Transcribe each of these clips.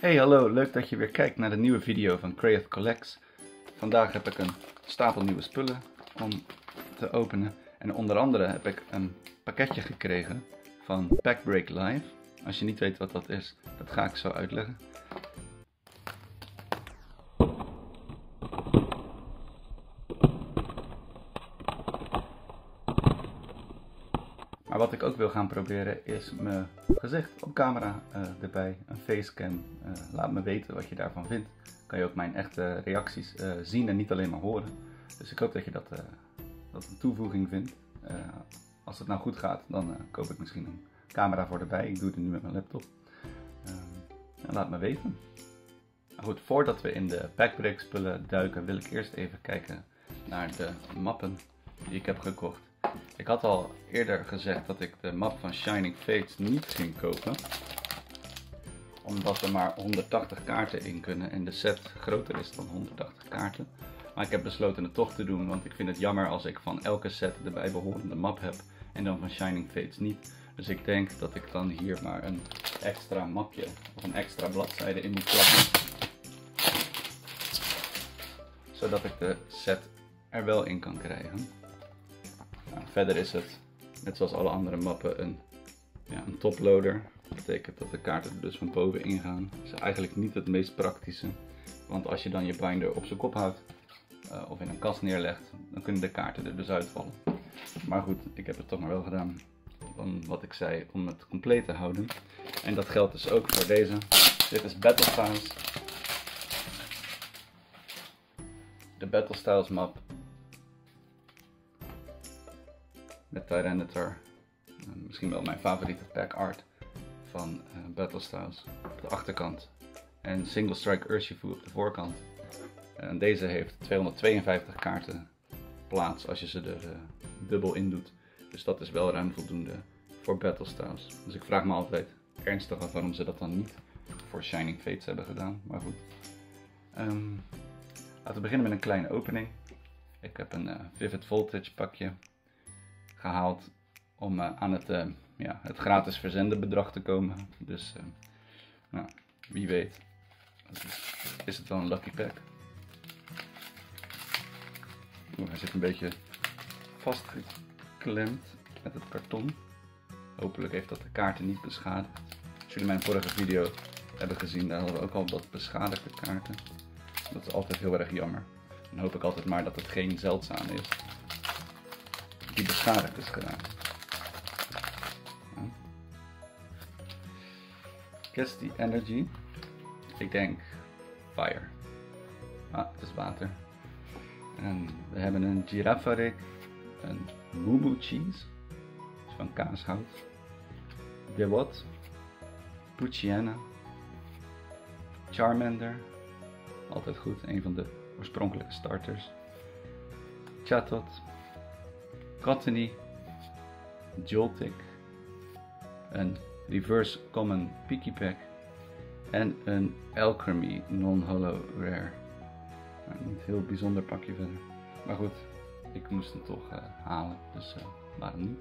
Hey hallo, leuk dat je weer kijkt naar de nieuwe video van Crayoth Collects. Vandaag heb ik een stapel nieuwe spullen om te openen. En onder andere heb ik een pakketje gekregen van Packbreak Live. Als je niet weet wat dat is, dat ga ik zo uitleggen. Maar wat ik ook wil gaan proberen is mijn gezicht op camera erbij, een facecam. Laat me weten wat je daarvan vindt. Kan je ook mijn echte reacties zien en niet alleen maar horen. Dus ik hoop dat je dat een toevoeging vindt. Als het nou goed gaat, dan koop ik misschien een camera voor erbij. Ik doe het nu met mijn laptop. Laat me weten. Nou goed, voordat we in de Packbreak spullen duiken, wil ik eerst even kijken naar de mappen die ik heb gekocht. Ik had al eerder gezegd dat ik de map van Shining Fates niet ging kopen. Omdat er maar 180 kaarten in kunnen en de set groter is dan 180 kaarten. Maar ik heb besloten het toch te doen, want ik vind het jammer als ik van elke set de bijbehorende map heb en dan van Shining Fates niet. Dus ik denk dat ik dan hier maar een extra mapje of een extra bladzijde in moet plakken. Zodat ik de set er wel in kan krijgen. Nou, verder is het, net zoals alle andere mappen, een toploader. Dat betekent dat de kaarten er dus van bovenin gaan. Dat is eigenlijk niet het meest praktische. Want als je dan je binder op zijn kop houdt of in een kast neerlegt, dan kunnen de kaarten er dus uitvallen. Maar goed, ik heb het toch maar wel gedaan. Van wat ik zei, om het compleet te houden. En dat geldt dus ook voor deze. Dit is Battle Styles. De Battle Styles map. Met Tyranitar, misschien wel mijn favoriete pack art van Battle Styles op de achterkant. En Single Strike Urshifu op de voorkant. En deze heeft 252 kaarten plaats als je ze er dubbel in doet. Dus dat is wel ruim voldoende voor Battle Styles. Dus ik vraag me altijd ernstig af waarom ze dat dan niet voor Shining Fates hebben gedaan. Maar goed. Laten we beginnen met een kleine opening. Ik heb een Vivid Voltage pakje gehaald om aan het gratis verzenden bedrag te komen. Dus nou, wie weet is het wel een lucky pack. Hij zit een beetje vastgeklemd met het karton. Hopelijk heeft dat de kaarten niet beschadigd. Als jullie mijn vorige video hebben gezien, daar hadden we ook al wat beschadigde kaarten. Dat is altijd heel erg jammer. Dan hoop ik altijd maar dat het geen zeldzaam is die beschadigd is gedaan. Ja. Guess the energy. Ik denk fire. Het is water. En we hebben een Girafarik, een Moo cheese, van kaashout, Dewott, Poochyena, Charmander, altijd goed, een van de oorspronkelijke starters, Chatot, Cottonee, Joltik, een Reverse Common Pikipek en een Alchemy Non-Hollow Rare. Niet een heel bijzonder pakje verder. Maar goed, ik moest hem toch halen, dus waarom niet?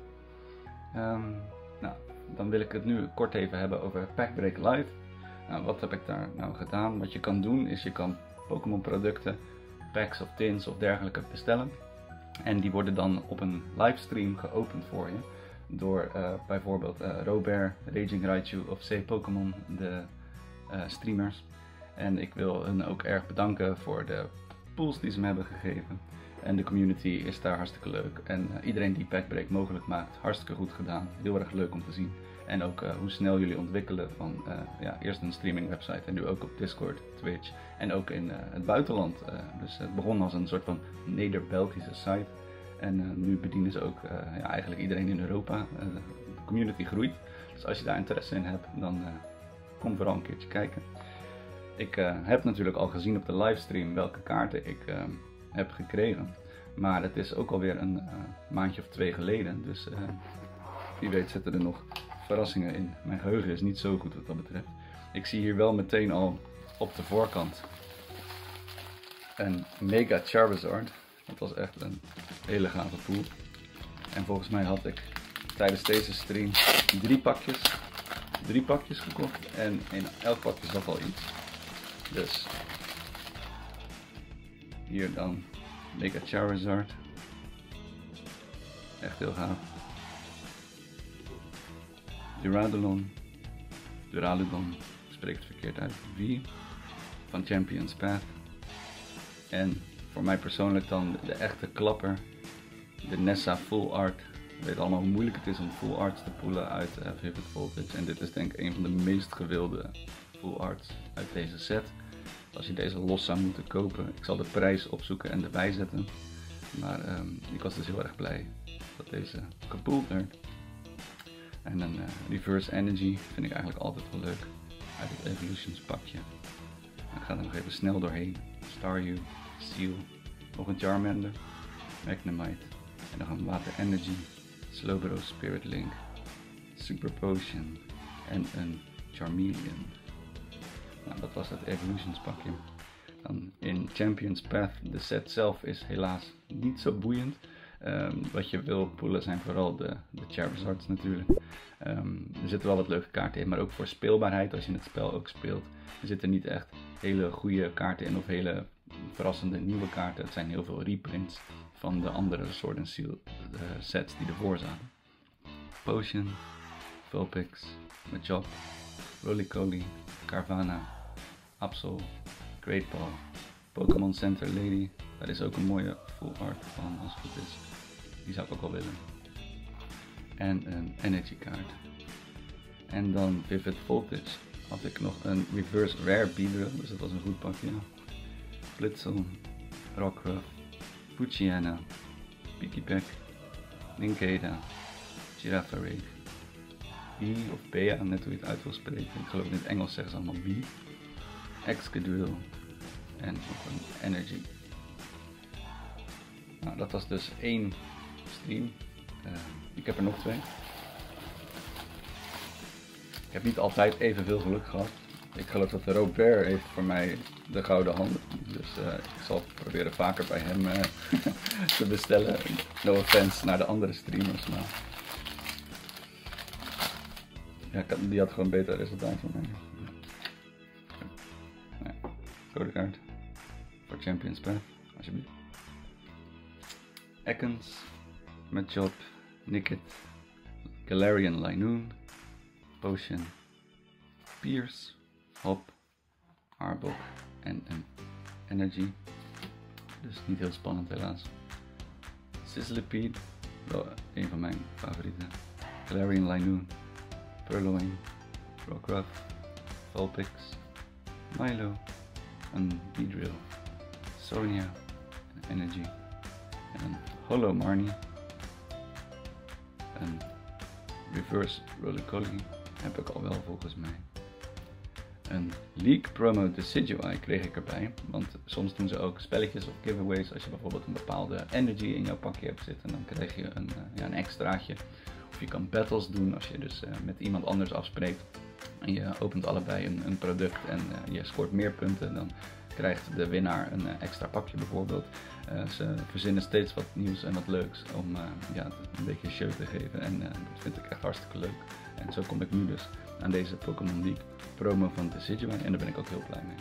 Nou, dan wil ik het nu kort even hebben over Packbreak Live. Nou, wat heb ik daar nou gedaan? Wat je kan doen is je kan Pokémon producten, packs of tins of dergelijke bestellen. En die worden dan op een livestream geopend voor je. Door bijvoorbeeld Robert, Raging Raichu of C-Pokémon, de streamers. En ik wil hen ook erg bedanken voor de pools die ze me hebben gegeven. En de community is daar hartstikke leuk. En iedereen die Packbreak mogelijk maakt, hartstikke goed gedaan. Heel erg leuk om te zien. En ook hoe snel jullie ontwikkelen van eerst een streaming website en nu ook op Discord, Twitch en ook in het buitenland. Dus het begon als een soort van Neder-Belgische site. En nu bedienen ze ook eigenlijk iedereen in Europa. De community groeit. Dus als je daar interesse in hebt, dan kom vooral een keertje kijken. Ik heb natuurlijk al gezien op de livestream welke kaarten ik heb gekregen. Maar het is ook alweer een maandje of 2 geleden. Dus wie weet zitten er nog verrassingen in. Mijn geheugen is niet zo goed wat dat betreft. Ik zie hier wel meteen al op de voorkant een Mega Charizard. Dat was echt een hele gave pool. En volgens mij had ik tijdens deze stream 3 pakjes 3 pakjes gekocht en in elk pakje zat al iets. Dus hier dan Mega Charizard. Echt heel gaaf. Duraludon, spreekt het verkeerd uit, V van Champions Path. En voor mij persoonlijk dan de echte klapper, de Nessa Full Art. We weten allemaal hoe moeilijk het is om Full Arts te poelen uit Vivid Voltage. En dit is denk ik een van de meest gewilde Full Arts uit deze set. Als je deze los zou moeten kopen, ik zal de prijs opzoeken en erbij zetten. Maar ik was dus heel erg blij dat deze gepoeld werd. En een Reverse Energy vind ik eigenlijk altijd wel leuk uit het Evolutions pakje. Ik ga er nog even snel doorheen. Staryu, Steel, nog een Charmander, Magnemite en nog een Water Energy, Slowbro Spirit Link, Super Potion en een Charmeleon. Nou, dat was het Evolutions pakje. Dan in Champions Path, de set zelf is helaas niet zo boeiend. Wat je wil poelen zijn vooral de Charizards natuurlijk. Er zitten wel wat leuke kaarten in, maar ook voor speelbaarheid als je het spel ook speelt. Er zitten niet echt hele goede kaarten in of hele verrassende nieuwe kaarten. Het zijn heel veel reprints van de andere Sword and Shield sets die ervoor zaten. Potion, Vulpix, Machop, Rolycoly, Carvanha, Absol, Great Ball, Pokémon Center Lady. Daar is ook een mooie full art van als het goed is. Die zou ik ook wel willen. En een energy kaart. En dan Vivid Voltage had ik nog een reverse rare Beedrill, dus dat was een goed pakje. Blitzel, Rockruff, Poochyena, Pikipek, Nincada, Girafarig, B of Bea, net hoe je het uit wil spreken. Ik geloof in het Engels zeggen ze allemaal B. Excadrill en nog een Energy. Nou, dat was dus 1 stream. Ik heb er nog 2. Ik heb niet altijd evenveel geluk gehad. Ik geloof dat de Robert heeft voor mij de gouden hand. Dus ik zal proberen vaker bij hem te bestellen. No offense naar de andere streamers. Maar ja, die had gewoon beter resultaat van mij. Nee. Codekaart voor Champions Path, alsjeblieft. Ekans, Machop, Nickit, Galarian Linoon, Potion, Pierce, Hop, Arbok en een Energy. Dus niet heel spannend helaas. Sizzlipede, wel een van mijn favorieten. Galarian Linoon, Purloin, Rockruff, Vulpix, Milo, een Beedrill, Sonia, een Energy. En een Holo Marnie, een Reverse Rolycoly heb ik al wel volgens mij. Een League Promo Decidueye kreeg ik erbij, want soms doen ze ook spelletjes of giveaways. Als je bijvoorbeeld een bepaalde energy in jouw pakje hebt zitten, dan krijg je een extraatje. Of je kan battles doen als je dus met iemand anders afspreekt en je opent allebei een product en je scoort meer punten, dan krijgt de winnaar een extra pakje bijvoorbeeld. Ze verzinnen steeds wat nieuws en wat leuks om een beetje show te geven en dat vind ik echt hartstikke leuk. En zo kom ik nu dus aan deze Pokémon League promo van Decidueye en daar ben ik ook heel blij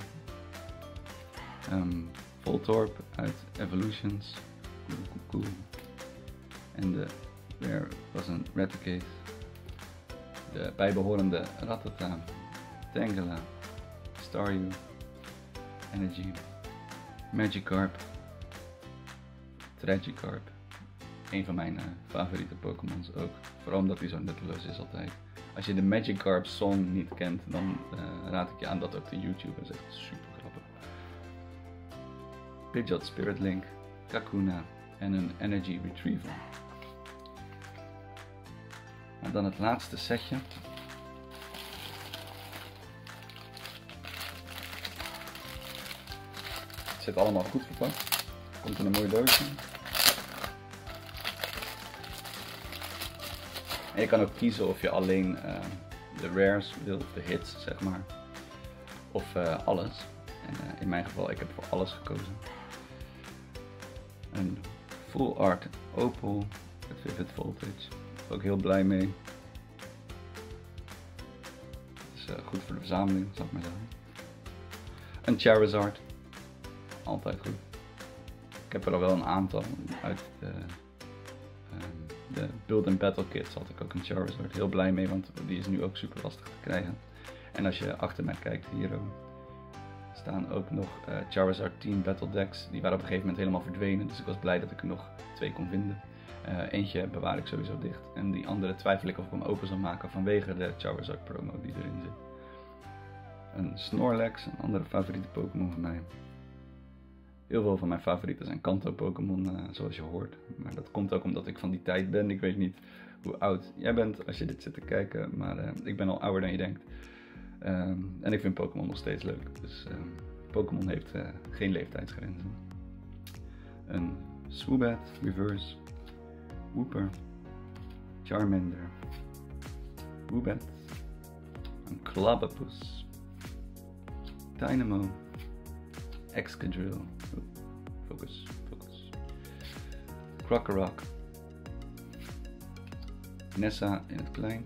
mee. Voltorb uit Evolutions, cool. En de rare was een Raticate, de bijbehorende Rattata, Tangela, Staryu, Energy, Magikarp, Tragikarp, een van mijn favoriete Pokémons ook, vooral omdat hij zo nutteloos is altijd. Als je de Magikarp song niet kent, dan raad ik je aan dat ook te YouTube, dat is echt super grappig. Pidgeot Spirit Link, Kakuna en een Energy Retrieval. En dan het laatste setje. Het zit allemaal goed verpakt. Komt in een mooi doosje. En je kan ook kiezen of je alleen de rares wilt, de hits zeg maar. Of alles. En in mijn geval, ik heb voor alles gekozen. Een Full Art Opal met Vivid Voltage. Ook heel blij mee. goed voor de verzameling, zal ik maar zeggen. Een Charizard, altijd goed. Ik heb er al wel een aantal uit de Build and Battle Kits had ik ook een Charizard. Heel blij mee, want die is nu ook super lastig te krijgen. En als je achter mij kijkt, hier staan ook nog Charizard 10 Battle Decks. Die waren op een gegeven moment helemaal verdwenen, dus ik was blij dat ik er nog 2 kon vinden. Eentje bewaar ik sowieso dicht en die andere twijfel ik of ik hem open zal maken vanwege de Charizard promo die erin zit. Een Snorlax, een andere favoriete Pokémon van mij. Heel veel van mijn favorieten zijn Kanto Pokémon, zoals je hoort. Maar dat komt ook omdat ik van die tijd ben. Ik weet niet hoe oud jij bent als je dit zit te kijken, maar ik ben al ouder dan je denkt. En ik vind Pokémon nog steeds leuk. Dus Pokémon heeft geen leeftijdsgrenzen. Een Swoobat Reverse, Wooper, Charmander, Woobat, een Clobbopus, Dynamo, Excadrill, focus, Krokorok, Nessa in het klein,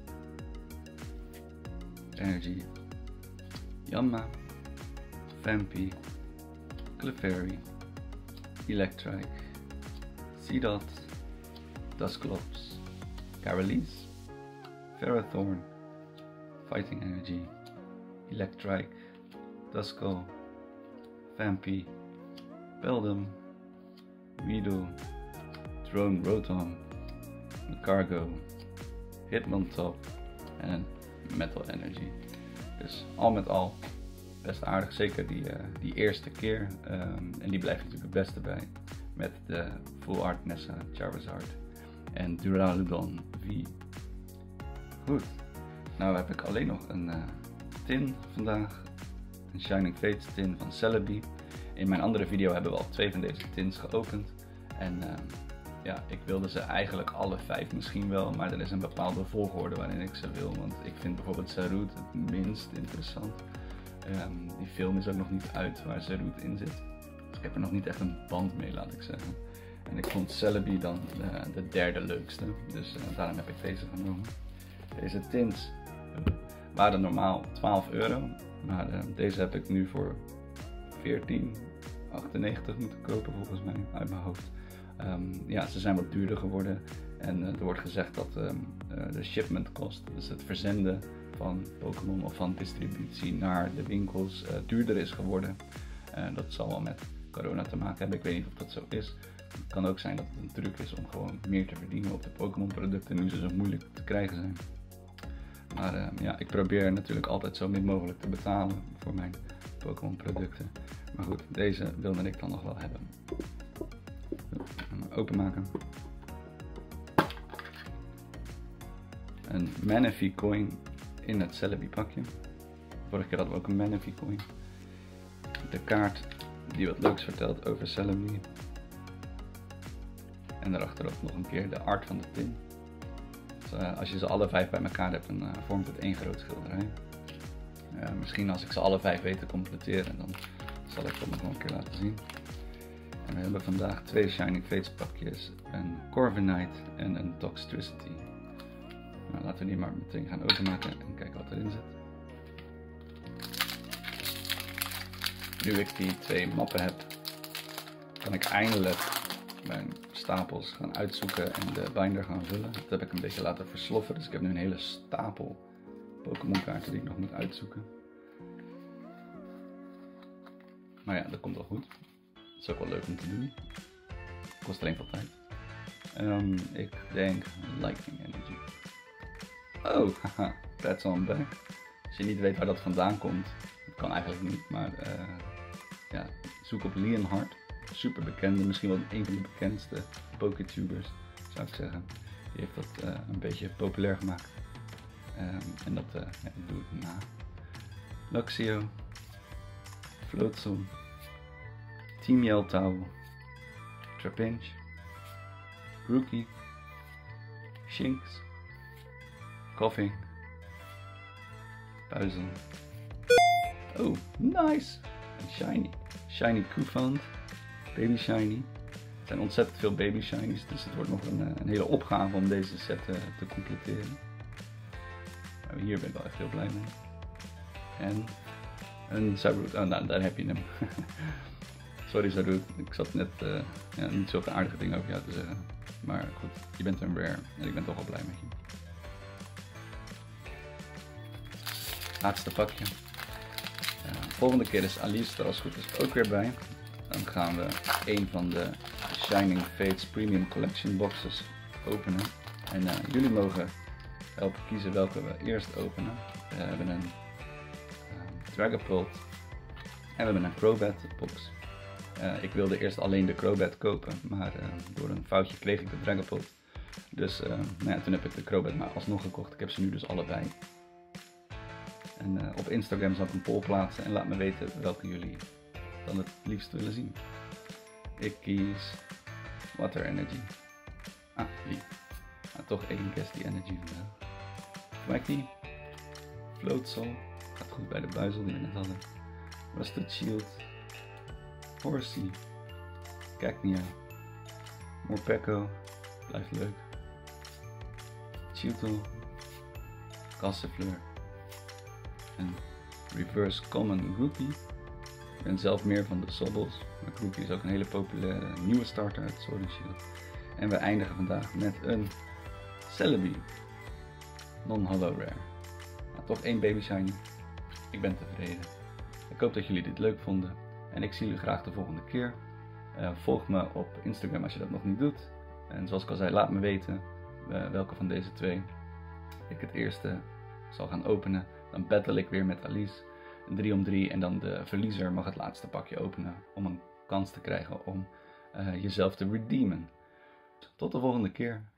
Energy, Yanma, Vampy, Clefairy, Electrike, Seedot, Dusclops, Caroline, Ferrothorn, Fighting Energy, Electrike, Duskull, Vampy, Beldum, Weedle, Drone Rotom, Cargo, Hitmontop en een Metal Energy. Dus al met al best aardig, zeker die eerste keer. En die blijft natuurlijk het beste bij met de Full Art Nessa Charizard en Duraludon V. Goed, nou heb ik alleen nog een tin vandaag, een Shining Fates tin van Celebi. In mijn andere video hebben we al 2 van deze tins geopend en ja, ik wilde ze eigenlijk alle 5 misschien wel, maar er is een bepaalde volgorde waarin ik ze wil, want ik vind bijvoorbeeld Zarude het minst interessant. Die film is ook nog niet uit waar Zarude in zit, dus ik heb er nog niet echt een band mee, laat ik zeggen. En ik vond Celebi dan de derde leukste, dus daarom heb ik deze genomen. Deze tins waren normaal €12, maar deze heb ik nu voor €14,98 moeten kopen volgens mij, uit mijn hoofd. Ja, ze zijn wat duurder geworden en er wordt gezegd dat de shipment cost, dus het verzenden van Pokémon of van distributie naar de winkels duurder is geworden. Dat zal wel met corona te maken hebben, ik weet niet of dat zo is. Het kan ook zijn dat het een truc is om gewoon meer te verdienen op de Pokémon producten nu ze zo moeilijk te krijgen zijn. Maar ja, ik probeer natuurlijk altijd zo min mogelijk te betalen voor mijn Pokémon producten. Maar goed, deze wilde ik dan nog wel hebben. Openmaken. Een Manaphy coin in het Celebi pakje. Vorige keer hadden we ook een Manaphy coin. De kaart die wat leuks vertelt over Celebi. En daarachterop nog een keer de art van de tin. Dus, als je ze alle 5 bij elkaar hebt, dan vormt het één groot schilderij. Misschien als ik ze alle 5 weet te completeren, dan zal ik dat nog een keer laten zien. En we hebben vandaag 2 Shining Fates pakjes, een Corviknight en een Toxtricity. Nou, laten we die maar meteen gaan openmaken en kijken wat erin zit. Nu ik die 2 mappen heb, kan ik eindelijk mijn stapels gaan uitzoeken en de binder gaan vullen. Dat heb ik een beetje laten versloffen, dus ik heb nu een hele stapel Pokémon kaarten die ik nog moet uitzoeken. Maar ja, dat komt wel goed. Dat is ook wel leuk om te doen. Kost alleen veel tijd. Ik denk Lightning Energy. Oh, haha, that's on back. Als je niet weet waar dat vandaan komt, dat kan eigenlijk niet, maar ja, zoek op Leonhard. Super bekende, misschien wel een van de bekendste Poketubers, zou ik zeggen. Die heeft dat een beetje populair gemaakt. En dat ja, doe ik na. Luxio, Floatzel, Team Yeltowel, Trapinch, Grookey, Shinx, Koffing, Puizel. Oh, nice! Een shiny. Shiny Koufant, Baby Shiny. Er zijn ontzettend veel Baby Shinies, dus het wordt nog een hele opgave om deze set te completeren. Maar hier ben ik wel echt heel blij mee. En een Zarude. Oh, nou, daar heb je hem. Sorry Zarude, ik zat net niet zoveel aardige dingen over jou te zeggen. Maar goed, je bent een rare en ik ben toch wel blij met je. Laatste pakje. Volgende keer is Alice er als het goed is ook weer bij. Dan gaan we een van de Shining Fates Premium Collection boxes openen. En jullie mogen helpen kiezen welke we eerst openen. We hebben een Dragapult en we hebben een Crobat box. Ik wilde eerst alleen de Crobat kopen, maar door een foutje kreeg ik de Dragapult. Dus toen heb ik de Crobat maar alsnog gekocht. Ik heb ze nu dus allebei. En op Instagram zal ik een poll plaatsen en laat me weten welke jullie dan het liefst willen zien. Ik kies Water Energy. Ah, die. Toch één Gastly Energy vandaag. Wacky. Floatzel. Gaat goed bij de buizel die we net hadden. Rusted Shield. Horsey. Cacnea. Morpeko. Blijft leuk. Chewtle. Cassifleur. En Reverse Common Groupie. Ik ben zelf meer van de Sobbles. Maar Groupie is ook een hele populaire nieuwe starter uit Sword and Shield. En we eindigen vandaag met een Celebi. Non-hollow rare. Nou, toch één baby shiny. Ik ben tevreden. Ik hoop dat jullie dit leuk vonden. En ik zie jullie graag de volgende keer. Volg me op Instagram als je dat nog niet doet. En zoals ik al zei, laat me weten welke van deze twee ik het eerste zal gaan openen. Dan battle ik weer met Alice. Een 3-om-3 en dan de verliezer mag het laatste pakje openen. Om een kans te krijgen om jezelf te redeemen. Tot de volgende keer.